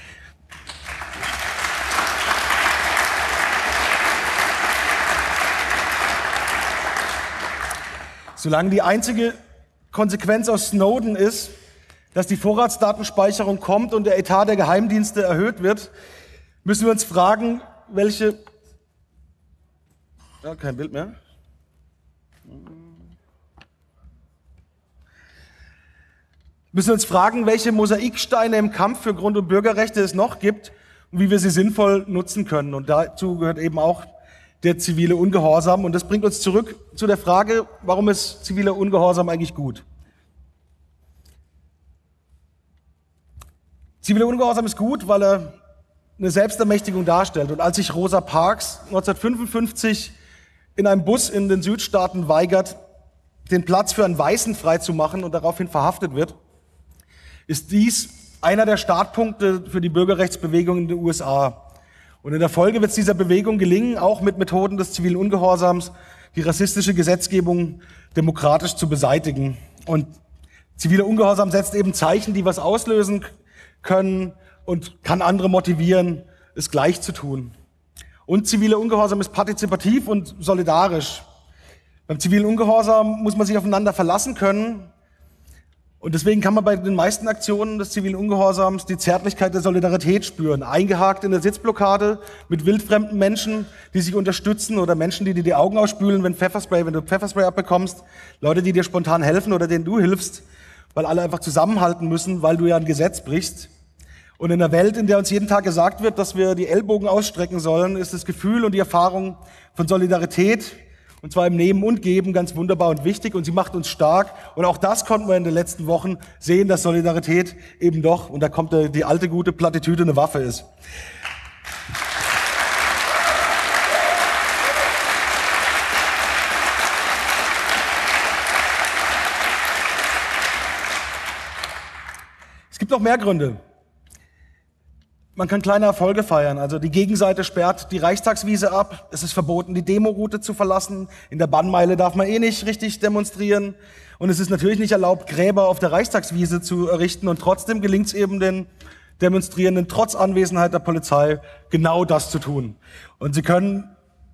Solange die einzige Konsequenz aus Snowden ist, dass die Vorratsdatenspeicherung kommt und der Etat der Geheimdienste erhöht wird, müssen wir uns fragen, welche... Ja, kein Bild mehr. Müssen wir uns fragen, welche Mosaiksteine im Kampf für Grund- und Bürgerrechte es noch gibt und wie wir sie sinnvoll nutzen können. Und dazu gehört eben auch der zivile Ungehorsam. Und das bringt uns zurück zu der Frage, warum ist ziviler Ungehorsam eigentlich gut? Ziviler Ungehorsam ist gut, weil er eine Selbstermächtigung darstellt. Und als sich Rosa Parks 1955 in einem Bus in den Südstaaten weigert, den Platz für einen Weißen freizumachen und daraufhin verhaftet wird, ist dies einer der Startpunkte für die Bürgerrechtsbewegung in den USA. Und in der Folge wird es dieser Bewegung gelingen, auch mit Methoden des zivilen Ungehorsams die rassistische Gesetzgebung demokratisch zu beseitigen. Und ziviler Ungehorsam setzt eben Zeichen, die was auslösen können und kann andere motivieren, es gleich zu tun. Und ziviler Ungehorsam ist partizipativ und solidarisch. Beim zivilen Ungehorsam muss man sich aufeinander verlassen können. Und deswegen kann man bei den meisten Aktionen des zivilen Ungehorsams die Zärtlichkeit der Solidarität spüren. Eingehakt in der Sitzblockade mit wildfremden Menschen, die sich unterstützen oder Menschen, die dir die Augen ausspülen, wenn du Pfefferspray abbekommst. Leute, die dir spontan helfen oder denen du hilfst, weil alle einfach zusammenhalten müssen, weil du ja ein Gesetz brichst. Und in einer Welt, in der uns jeden Tag gesagt wird, dass wir die Ellbogen ausstrecken sollen, ist das Gefühl und die Erfahrung von Solidarität, und zwar im Nehmen und Geben, ganz wunderbar und wichtig. Und sie macht uns stark. Und auch das konnten wir in den letzten Wochen sehen, dass Solidarität eben doch, und da kommt die alte gute Plattitüde, eine Waffe ist. gibt noch mehr Gründe. Man kann kleine Erfolge feiern. Also die Gegenseite sperrt die Reichstagswiese ab. Es ist verboten, die Demoroute zu verlassen. In der Bannmeile darf man eh nicht richtig demonstrieren. Und es ist natürlich nicht erlaubt, Gräber auf der Reichstagswiese zu errichten. Und trotzdem gelingt es eben den Demonstrierenden trotz Anwesenheit der Polizei genau das zu tun. Und sie können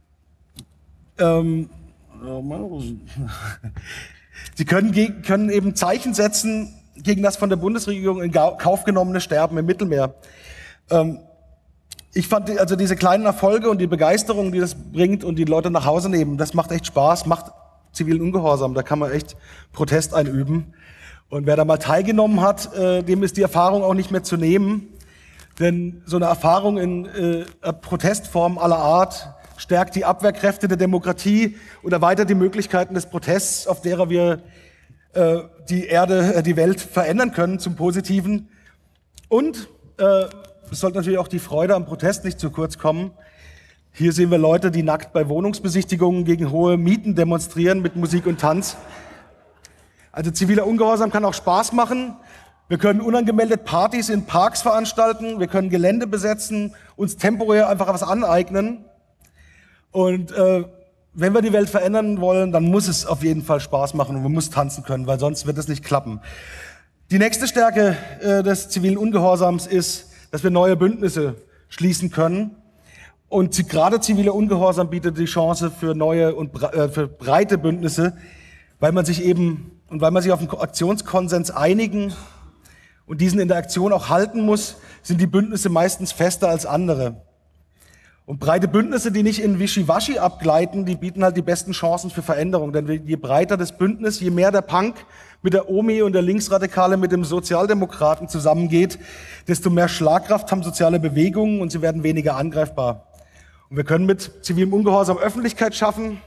können eben Zeichen setzen gegen das von der Bundesregierung in Kauf genommene Sterben im Mittelmeer. Ich fand also diese kleinen Erfolge und die Begeisterung, die das bringt und die Leute nach Hause nehmen, das macht echt Spaß, macht zivilen Ungehorsam. Da kann man echt Protest einüben. Und wer da mal teilgenommen hat, dem ist die Erfahrung auch nicht mehr zu nehmen. Denn so eine Erfahrung in Protestform aller Art stärkt die Abwehrkräfte der Demokratie und erweitert die Möglichkeiten des Protests, auf derer wir die Welt verändern können zum Positiven. Und es sollte natürlich auch die Freude am Protest nicht zu kurz kommen. Hier sehen wir Leute, die nackt bei Wohnungsbesichtigungen gegen hohe Mieten demonstrieren mit Musik und Tanz. Also ziviler Ungehorsam kann auch Spaß machen. Wir können unangemeldet Partys in Parks veranstalten, wir können Gelände besetzen, uns temporär einfach was aneignen. Und wenn wir die Welt verändern wollen, dann muss es auf jeden Fall Spaß machen und man muss tanzen können, weil sonst wird es nicht klappen. Die nächste Stärke des zivilen Ungehorsams ist, dass wir neue Bündnisse schließen können. Und gerade ziviler Ungehorsam bietet die Chance für neue und für breite Bündnisse, weil man sich auf einen Aktionskonsens einigen und diesen in der Aktion auch halten muss, sind die Bündnisse meistens fester als andere. Und breite Bündnisse, die nicht in Wischiwaschi abgleiten, die bieten halt die besten Chancen für Veränderung. Denn je breiter das Bündnis, je mehr der Punk mit der Omi und der Linksradikale mit dem Sozialdemokraten zusammengeht, desto mehr Schlagkraft haben soziale Bewegungen und sie werden weniger angreifbar. Und wir können mit zivilem Ungehorsam Öffentlichkeit schaffen.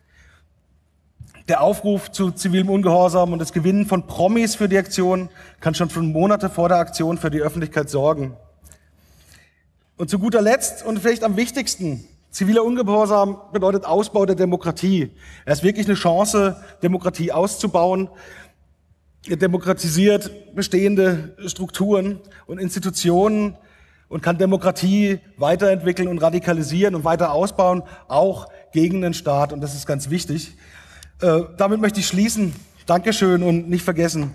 Der Aufruf zu zivilem Ungehorsam und das Gewinnen von Promis für die Aktion kann schon Monate vor der Aktion für die Öffentlichkeit sorgen. Und zu guter Letzt und vielleicht am wichtigsten, ziviler Ungehorsam bedeutet Ausbau der Demokratie. Er ist wirklich eine Chance, Demokratie auszubauen. Er demokratisiert bestehende Strukturen und Institutionen und kann Demokratie weiterentwickeln und radikalisieren und weiter ausbauen, auch gegen den Staat. Und das ist ganz wichtig. Damit möchte ich schließen. Dankeschön und nicht vergessen.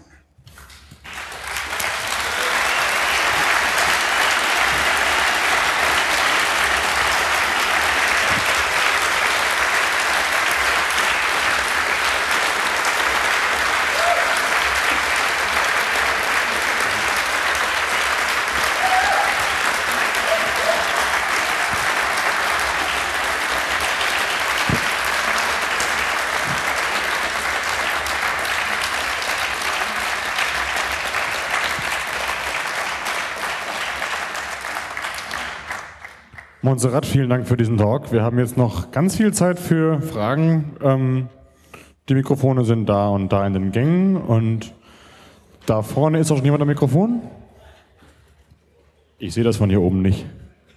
Montserrat, vielen Dank für diesen Talk. Wir haben jetzt noch ganz viel Zeit für Fragen. Die Mikrofone sind da und da in den Gängen. Und da vorne ist auch schon jemand am Mikrofon. Ich sehe das von hier oben nicht.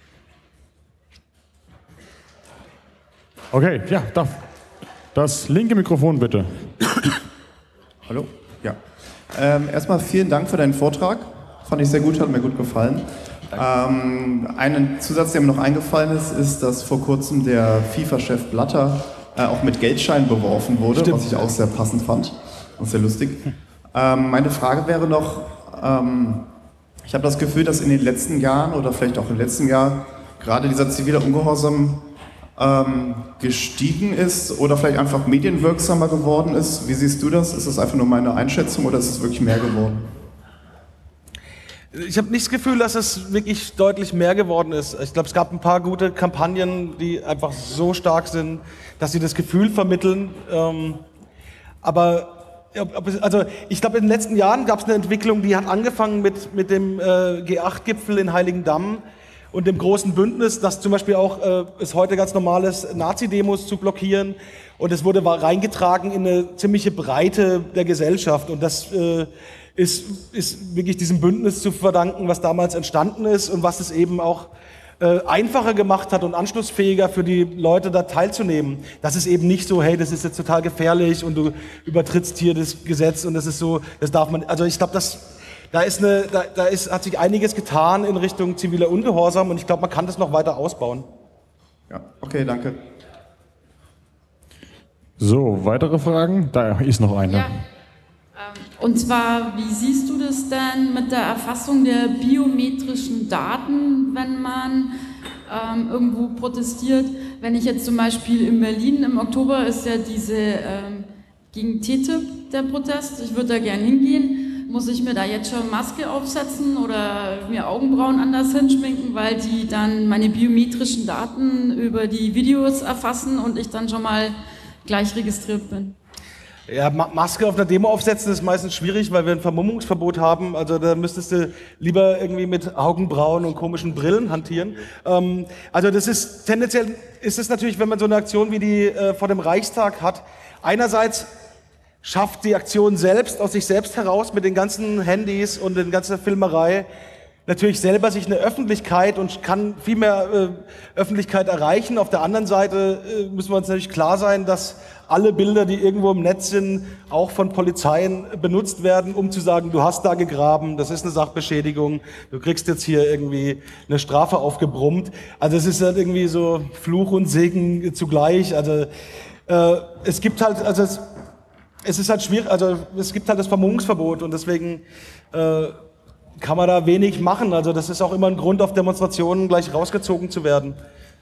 Okay, ja, das linke Mikrofon bitte. Hallo? Ja. Erstmal vielen Dank für deinen Vortrag. Fand ich sehr gut, hat mir gut gefallen. Ein Zusatz, der mir noch eingefallen ist, dass vor kurzem der FIFA-Chef Blatter auch mit Geldscheinen beworfen wurde, Stimmt. Was ich auch sehr passend fand und sehr lustig. Meine Frage wäre noch, ich habe das Gefühl, dass in den letzten Jahren oder vielleicht auch im letzten Jahr gerade dieser zivile Ungehorsam gestiegen ist oder vielleicht einfach medienwirksamer geworden ist. Wie siehst du das? Ist das einfach nur meine Einschätzung oder ist es wirklich mehr geworden? Ich habe nicht das Gefühl, dass es wirklich deutlich mehr geworden ist. Ich glaube, es gab ein paar gute Kampagnen, die einfach so stark sind, dass sie das Gefühl vermitteln. Also ich glaube, in den letzten Jahren gab es eine Entwicklung, die hat angefangen mit dem G8-Gipfel in Heiligendamm und dem großen Bündnis, das zum Beispiel auch es heute ganz normal ist, Nazi-Demos zu blockieren. Und es wurde reingetragen in eine ziemliche Breite der Gesellschaft. Und das ist wirklich diesem Bündnis zu verdanken, was damals entstanden ist und was es eben auch einfacher gemacht hat und anschlussfähiger für die Leute da teilzunehmen. Das ist eben nicht so, hey, das ist jetzt total gefährlich und du übertrittst hier das Gesetz und das ist so, das darf man, also ich glaube, hat sich einiges getan in Richtung ziviler Ungehorsam und ich glaube, man kann das noch weiter ausbauen. Ja, okay, danke. So, weitere Fragen? Da ist noch eine. Ja. Und zwar, wie siehst du das denn mit der Erfassung der biometrischen Daten, wenn man irgendwo protestiert? Wenn ich jetzt zum Beispiel in Berlin im Oktober ist ja diese gegen TTIP der Protest, ich würde da gerne hingehen, muss ich mir da jetzt schon Maske aufsetzen oder mir Augenbrauen anders hinschminken, weil die dann meine biometrischen Daten über die Videos erfassen und ich dann schon mal gleich registriert bin? Ja, Maske auf einer Demo aufsetzen ist meistens schwierig, weil wir ein Vermummungsverbot haben. Also da müsstest du lieber irgendwie mit Augenbrauen und komischen Brillen hantieren. Also das ist tendenziell, ist es natürlich, wenn man so eine Aktion wie die vor dem Reichstag hat, einerseits schafft die Aktion selbst aus sich selbst heraus mit den ganzen Handys und den ganzen Filmerei natürlich selber sich eine Öffentlichkeit und kann viel mehr Öffentlichkeit erreichen. Auf der anderen Seite müssen wir uns natürlich klar sein, dass alle Bilder, die irgendwo im Netz sind, auch von Polizeien benutzt werden, um zu sagen, du hast da gegraben, das ist eine Sachbeschädigung, du kriegst jetzt hier irgendwie eine Strafe aufgebrummt. Also es ist halt irgendwie so Fluch und Segen zugleich. Also es gibt halt, also es ist halt schwierig, also es gibt halt das Vermummungsverbot und deswegen kann man da wenig machen. Also das ist auch immer ein Grund, auf Demonstrationen gleich rausgezogen zu werden.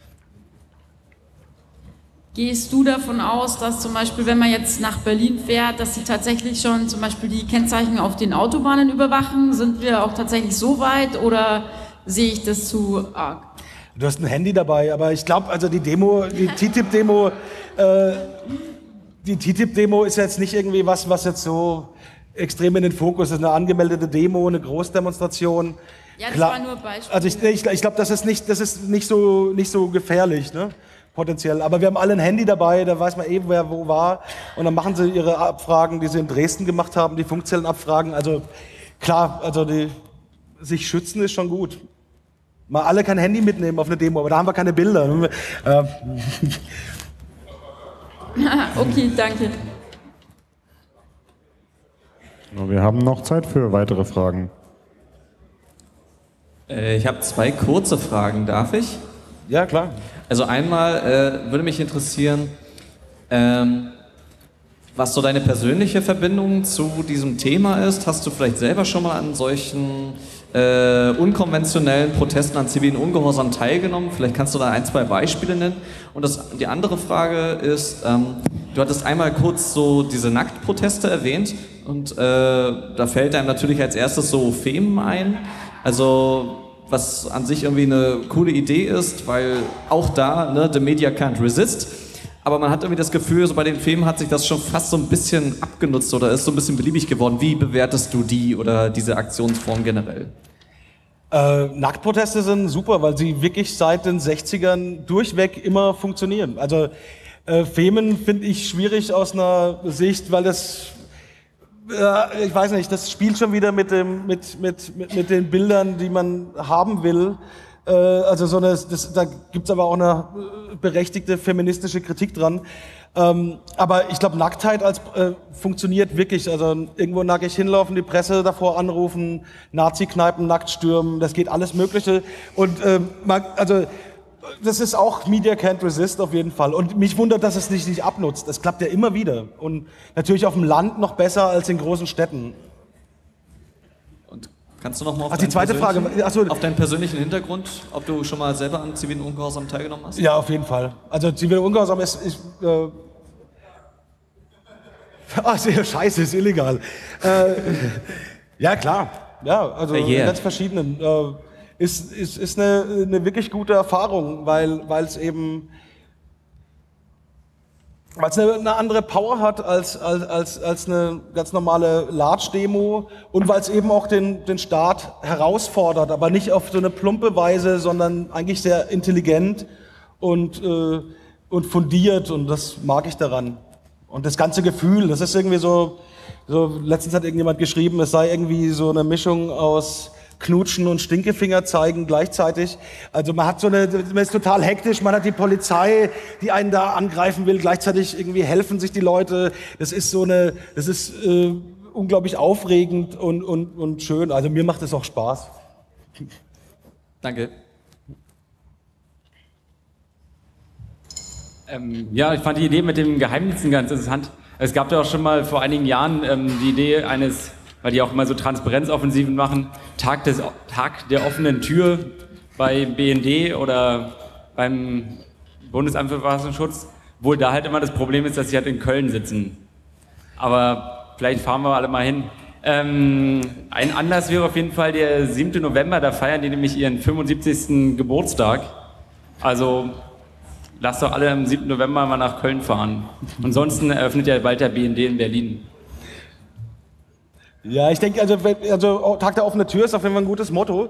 Gehst du davon aus, dass zum Beispiel, wenn man jetzt nach Berlin fährt, dass sie tatsächlich schon zum Beispiel die Kennzeichen auf den Autobahnen überwachen? Sind wir auch tatsächlich so weit oder sehe ich das zu arg? Du hast ein Handy dabei, aber ich glaube, also die TTIP-Demo ist jetzt nicht irgendwie was jetzt so extrem in den Fokus ist. Eine angemeldete Demo, eine Großdemonstration. Ja, das war nur ein Beispiel. Also ich glaube, das ist nicht so gefährlich, ne? Potenziell. Aber wir haben alle ein Handy dabei, da weiß man wer wo war. Und dann machen sie ihre Abfragen, die sie in Dresden gemacht haben, die Funkzellenabfragen. Also klar, also sich schützen ist schon gut. Mal alle kein Handy mitnehmen auf eine Demo, aber da haben wir keine Bilder. Okay, danke. Wir haben noch Zeit für weitere Fragen. Ich habe 2 kurze Fragen, darf ich? Ja, klar. Also einmal würde mich interessieren, was so deine persönliche Verbindung zu diesem Thema ist. Hast du vielleicht selber schon mal an solchen unkonventionellen Protesten an zivilen Ungehorsam teilgenommen? Vielleicht kannst du da 1, 2 Beispiele nennen. Und die andere Frage ist, du hattest einmal kurz so diese Nacktproteste erwähnt und da fällt einem natürlich als erstes so Femen ein. Also was an sich irgendwie eine coole Idee ist, weil auch da, ne, the media can't resist. Aber man hat irgendwie das Gefühl, so bei den Filmen hat sich das schon fast so ein bisschen abgenutzt oder ist so ein bisschen beliebig geworden. Wie bewertest du die oder diese Aktionsform generell? Nacktproteste sind super, weil sie wirklich seit den 60ern durchweg immer funktionieren. Also Femen finde ich schwierig aus einer Sicht, weil das ich weiß nicht, das spielt schon wieder mit den Bildern, die man haben will. Also da gibt's aber auch eine berechtigte feministische Kritik dran. Aber ich glaube, Nacktheit funktioniert wirklich. Also irgendwo nackig hinlaufen, die Presse davor anrufen, Nazi-Kneipen nackt stürmen, das geht alles Mögliche. Und das ist auch Media Can't Resist auf jeden Fall. Und mich wundert, dass es nicht abnutzt. Das klappt ja immer wieder. Und natürlich auf dem Land noch besser als in großen Städten. Und kannst du noch mal auf, die zweite Frage, auf deinen persönlichen Hintergrund, ob du schon mal selber an zivilen Ungehorsam teilgenommen hast? Ja, auf jeden Fall. Also ziviler Ungehorsam ist scheiße, ist illegal. Ja, klar. Ja, also ganz verschiedenen. Ist eine wirklich gute Erfahrung, weil es eben eine andere Power hat als eine ganz normale Large-Demo und weil es eben auch den Staat herausfordert, aber nicht auf so eine plumpe Weise, sondern eigentlich sehr intelligent und fundiert und das mag ich daran. Und das ganze Gefühl, das ist irgendwie so letztens hat irgendjemand geschrieben, es sei irgendwie so eine Mischung aus Knutschen und Stinkefinger zeigen gleichzeitig. Also man ist total hektisch, man hat die Polizei, die einen da angreifen will, gleichzeitig irgendwie helfen sich die Leute. Das ist unglaublich aufregend und schön. Also mir macht es auch Spaß. Danke. Ja, ich fand die Idee mit den Geheimnissen ganz interessant. Es gab ja auch schon mal vor einigen Jahren die Idee eines, weil die auch immer so Transparenzoffensiven machen, Tag der offenen Tür bei BND oder beim Bundesamt für Verfassungsschutz, wo da halt immer das Problem ist, dass sie halt in Köln sitzen. Aber vielleicht fahren wir alle mal hin. Ein Anlass wäre auf jeden Fall der 7. November, da feiern die nämlich ihren 75. Geburtstag. Also lasst doch alle am 7. November mal nach Köln fahren. Ansonsten eröffnet ja bald der BND in Berlin. Ja, ich denke, also Tag der offenen Tür ist auf jeden Fall ein gutes Motto.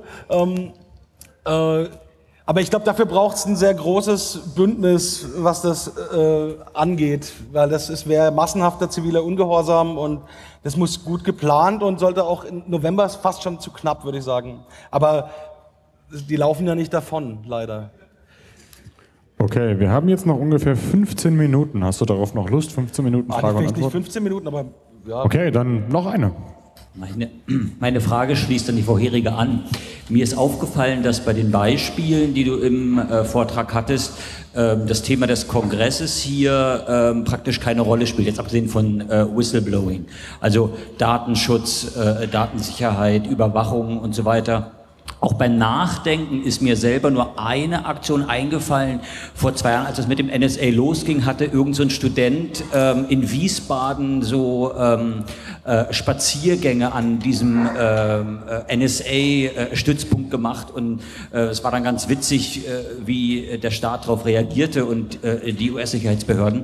Aber ich glaube, dafür braucht es ein sehr großes Bündnis, was das angeht. Weil wäre massenhafter ziviler Ungehorsam und das muss gut geplant und sollte auch im November ist fast schon zu knapp, würde ich sagen. Aber die laufen ja nicht davon, leider. Okay, wir haben jetzt noch ungefähr 15 Minuten. Hast du darauf noch Lust? 15 Minuten Frage und Vielleicht Antwort? nicht 15 Minuten, aber ja. Okay, dann noch eine. Meine Frage schließt an die vorherige an. Mir ist aufgefallen, dass bei den Beispielen, die du im Vortrag hattest, das Thema des Kongresses hier praktisch keine Rolle spielt, jetzt abgesehen von Whistleblowing. Also Datenschutz, Datensicherheit, Überwachung und so weiter. Auch beim Nachdenken ist mir selber nur eine Aktion eingefallen. Vor 2 Jahren, als es mit dem NSA losging, hatte irgend so ein Student in Wiesbaden so Spaziergänge an diesem NSA-Stützpunkt gemacht. Und es war dann ganz witzig, wie der Staat darauf reagierte und die US-Sicherheitsbehörden.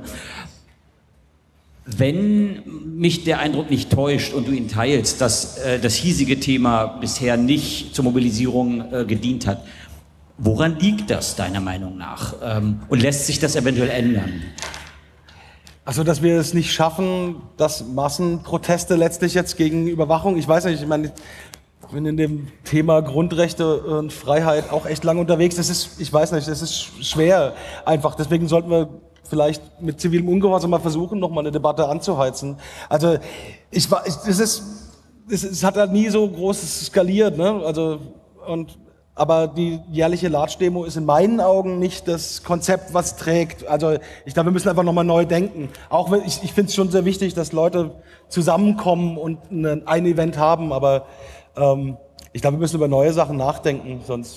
Wenn mich der Eindruck nicht täuscht und du ihn teilst, dass das hiesige Thema bisher nicht zur Mobilisierung gedient hat, woran liegt das deiner Meinung nach? Und lässt sich das eventuell ändern? Also, dass wir es nicht schaffen, dass Massenproteste letztlich jetzt gegen Überwachung, ich weiß nicht, ich meine, ich bin in dem Thema Grundrechte und Freiheit auch echt lange unterwegs. Ich weiß nicht, das ist schwer einfach. Deswegen sollten wir vielleicht mit zivilem Ungehorsam mal versuchen, noch mal eine Debatte anzuheizen. Also es hat halt nie so groß skaliert, ne? Aber die jährliche Large-Demo ist in meinen Augen nicht das Konzept, was trägt. Also ich glaube, wir müssen einfach noch mal neu denken. Auch wenn ich finde es schon sehr wichtig, dass Leute zusammenkommen und ein Event haben, aber ich glaube, wir müssen über neue Sachen nachdenken, sonst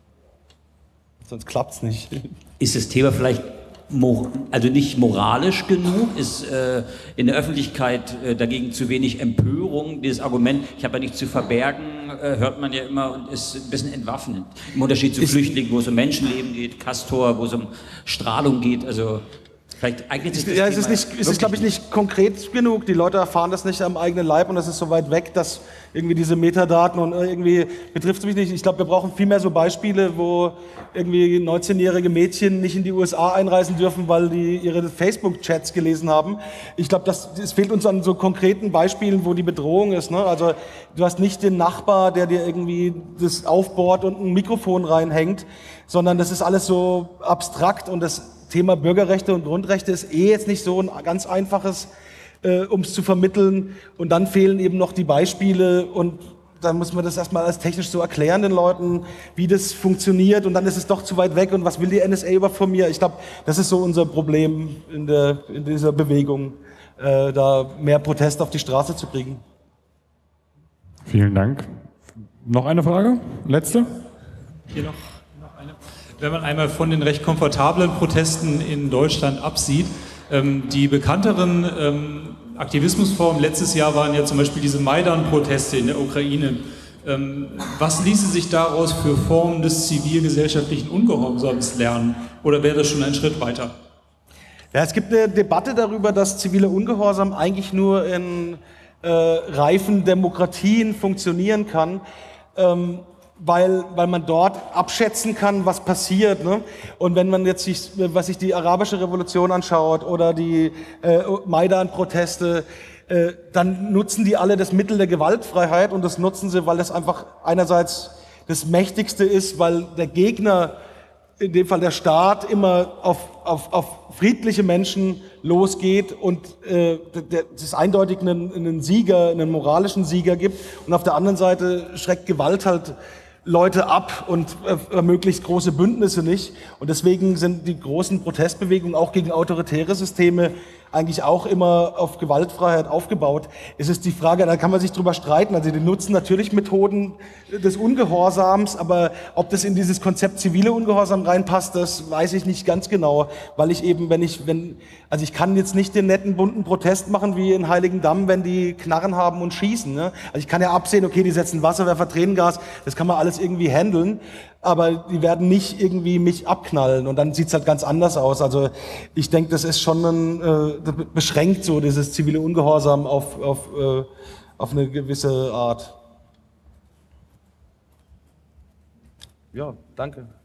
klappt's nicht. Ist das Thema vielleicht also nicht moralisch genug, ist in der Öffentlichkeit dagegen zu wenig Empörung. Dieses Argument, ich habe ja nichts zu verbergen, hört man ja immer und ist ein bisschen entwaffnend. Im Unterschied zu Flüchtlingen, wo es um Menschenleben geht, Castor, wo es um Strahlung geht, also vielleicht eignet sich das ja, Thema es ist, glaube ich, nicht konkret genug. Die Leute erfahren das nicht am eigenen Leib und das ist so weit weg, dass irgendwie diese Metadaten und irgendwie betrifft es mich nicht. Ich glaube, wir brauchen viel mehr so Beispiele, wo irgendwie 19-jährige Mädchen nicht in die USA einreisen dürfen, weil die ihre Facebook-Chats gelesen haben. Ich glaube, es fehlt uns an so konkreten Beispielen, wo die Bedrohung ist, ne? Also du hast nicht den Nachbar, der dir irgendwie das aufbohrt und ein Mikrofon reinhängt, sondern das ist alles so abstrakt und das Thema Bürgerrechte und Grundrechte ist jetzt nicht so ein ganz einfaches, um es zu vermitteln. Und dann fehlen eben noch die Beispiele und dann muss man das erstmal alles technisch so erklären den Leuten, wie das funktioniert und dann ist es doch zu weit weg und was will die NSA überhaupt von mir? Ich glaube, das ist so unser Problem in dieser Bewegung, da mehr Protest auf die Straße zu kriegen. Vielen Dank. Noch eine Frage? Letzte? Hier noch eine. Wenn man einmal von den recht komfortablen Protesten in Deutschland absieht, die bekannteren Aktivismusformen letztes Jahr waren ja zum Beispiel diese Maidan-Proteste in der Ukraine. Was ließe sich daraus für Formen des zivilgesellschaftlichen Ungehorsams lernen? Oder wäre das schon ein Schritt weiter? Ja, es gibt eine Debatte darüber, dass ziviler Ungehorsam eigentlich nur in reifen Demokratien funktionieren kann, weil man dort abschätzen kann, was passiert. Ne? Und wenn man jetzt sich die arabische Revolution anschaut oder die Maidan-Proteste, dann nutzen die alle das Mittel der Gewaltfreiheit und das nutzen sie, weil das einfach einerseits das Mächtigste ist, weil der Gegner in dem Fall der Staat, immer auf friedliche Menschen losgeht und es eindeutig einen Sieger, einen moralischen Sieger gibt. Und auf der anderen Seite schreckt Gewalt halt Leute ab und ermöglicht große Bündnisse nicht. Und deswegen sind die großen Protestbewegungen auch gegen autoritäre Systeme eigentlich auch immer auf Gewaltfreiheit aufgebaut. Es ist die Frage, da kann man sich drüber streiten. Also die nutzen natürlich Methoden des Ungehorsams, aber ob das in dieses Konzept zivile Ungehorsam reinpasst, das weiß ich nicht ganz genau, weil ich eben, also ich kann jetzt nicht den netten bunten Protest machen wie in Heiligendamm, wenn die Knarren haben und schießen. Ne? Also ich kann ja absehen, okay, die setzen Wasserwerfer, Tränengas, das kann man alles irgendwie handeln, aber die werden nicht irgendwie mich abknallen und dann sieht's halt ganz anders aus. Also ich denke, das ist schon beschränkt so dieses zivile Ungehorsam auf eine gewisse Art. Ja, danke.